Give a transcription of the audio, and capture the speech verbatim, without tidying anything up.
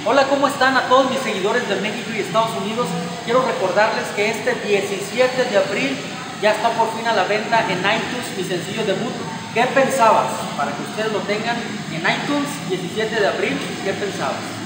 Hola, ¿cómo están a todos mis seguidores de México y Estados Unidos? Quiero recordarles que este diecisiete de abril ya está por fin a la venta en iTunes mi sencillo debut, ¿Qué pensabas? Para que ustedes lo tengan en iTunes, diecisiete de abril, ¿qué pensabas?